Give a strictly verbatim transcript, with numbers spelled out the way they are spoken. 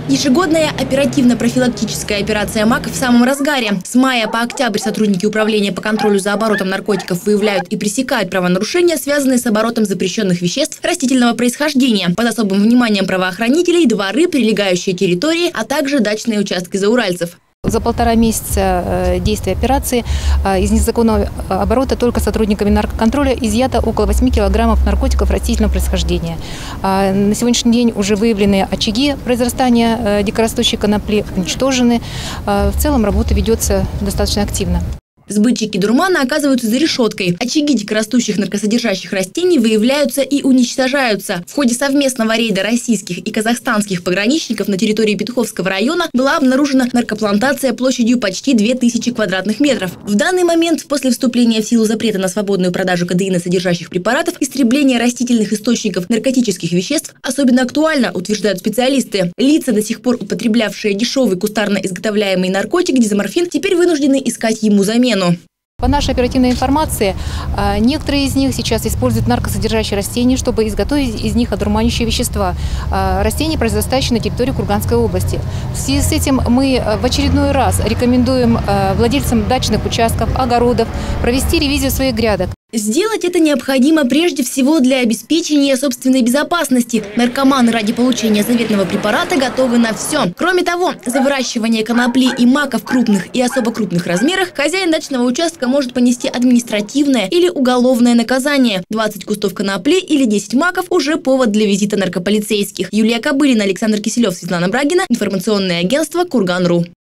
Ежегодная оперативно-профилактическая операция МАК в самом разгаре. С мая по октябрь сотрудники Управления по контролю за оборотом наркотиков выявляют и пресекают правонарушения, связанные с оборотом запрещенных веществ растительного происхождения. Под особым вниманием правоохранителей дворы, прилегающие территории, а также дачные участки зауральцев. За полтора месяца действия операции из незаконного оборота только сотрудниками наркоконтроля изъято около восьми килограммов наркотиков растительного происхождения. На сегодняшний день уже выявлены очаги произрастания дикорастущей конопли, уничтожены. В целом работа ведется достаточно активно. Сбытчики дурмана оказываются за решеткой. Очаги дикорастущих наркосодержащих растений выявляются и уничтожаются. В ходе совместного рейда российских и казахстанских пограничников на территории Петуховского района была обнаружена наркоплантация площадью почти две тысячи квадратных метров. В данный момент, после вступления в силу запрета на свободную продажу кадеиносодержащих препаратов, истребление растительных источников наркотических веществ особенно актуально, утверждают специалисты. Лица, до сих пор употреблявшие дешевый кустарно изготовляемый наркотик дизоморфин, теперь вынуждены искать ему замену. По нашей оперативной информации, некоторые из них сейчас используют наркосодержащие растения, чтобы изготовить из них одурманивающие вещества. Растения, произрастающие на территории Курганской области. В связи с этим мы в очередной раз рекомендуем владельцам дачных участков, огородов провести ревизию своих грядок. Сделать это необходимо прежде всего для обеспечения собственной безопасности. Наркоманы ради получения заветного препарата готовы на все. Кроме того, за выращивание конопли и мака в крупных и особо крупных размерах хозяин дачного участка может понести административное или уголовное наказание. двадцать кустов конопли или десять маков уже повод для визита наркополицейских. Юлия Кобылина, Александр Киселев, Светлана Брагина. Информационное агентство Курган точка ру.